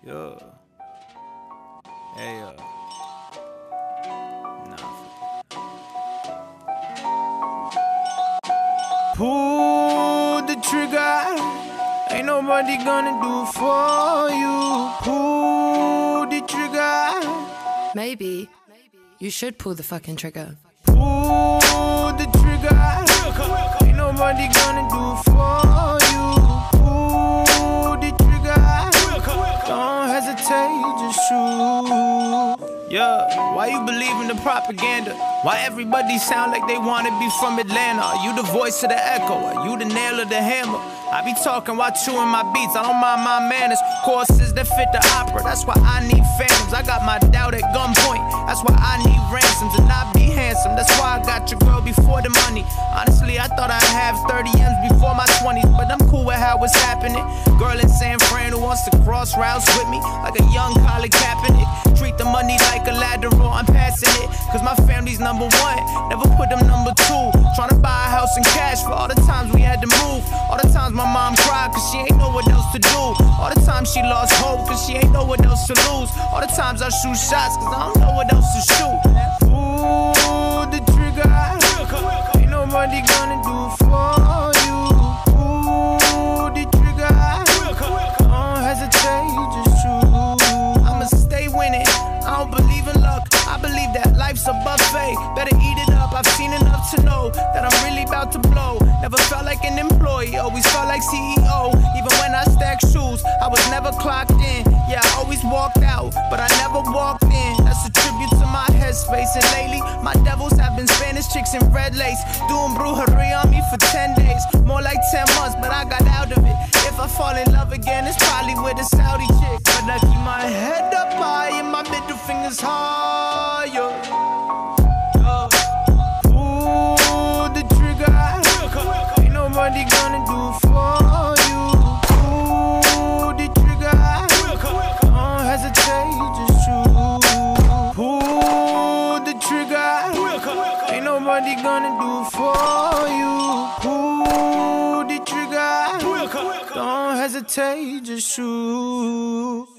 Yeah. Hey, nah. Pull the trigger. Ain't nobody gonna do for you. Pull the trigger. Maybe you should pull the fucking trigger. Pull the trigger. Ain't nobody gonna do for you. Pull the trigger. Don't hesitate, just shoot. Yeah, why you believe in the propaganda? Why everybody sound like they wanna be from Atlanta? Are you the voice of the echo? Are you the nail of the hammer? I be talking while chewing my beats, I don't mind my manners. Courses that fit the opera, that's why I need phantoms. I got my doubt at gunpoint, that's why I need ransoms. And I be handsome, that's why I got your girl before the money. Honestly, I thought I'd have 30 M's before my 20s, but I'm cool with how it's happening. Girl in San Fran who wants to cross routes with me, like a young Colin Kaepernick. Treat the money like a lateral, I'm passing it, cause my family's number one, never put them number two. Tryna buy a house in cash for all the times we had to move. All the times my mom cried cause she ain't know what else to do. All the times she lost hope cause she ain't know what else to lose. All the times I shoot shots cause I don't know what else to shoot. Pull the trigger. Ain't nobody gonna do for you. Pull the trigger. Don't hesitate, just shoot. I'ma stay winning, I don't believe in luck. I believe that life's a buffet, better eat it up. I've seen enough to know that I'm really about to blow. Never felt like an employee, always felt like CEO. Even when I stacked shoes, I was never clocked in. Yeah, I always walked out, but I never walked in. That's a tribute to my headspace. And lately, my devils have been Spanish chicks in red lace, doing brujeria on me for 10 days. More like 10 months, but I got out of it. If I fall in love again, it's probably with a Saudi chick. But I keep my head up high and my middle finger's higher. Pull the trigger. Ain't nobody gonna do for you. Pull the trigger. Don't hesitate, just shoot. Pull the trigger. Ain't nobody gonna do for you. Pull the trigger. Don't hesitate, just shoot.